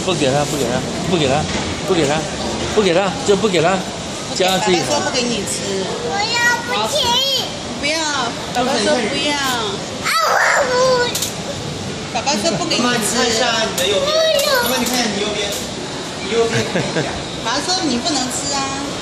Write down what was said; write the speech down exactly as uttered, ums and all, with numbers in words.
不给他，不给他，不给他，不给他，不给他，就不给他，加自己。 爸爸说不给你吃。 我要不可以。 不要，爸爸说不要。 啊，我不。 爸爸说不给你吃。 妈妈，你看一下你的右边。妈妈，你看你右边，你右边。 爸爸说你不能吃啊。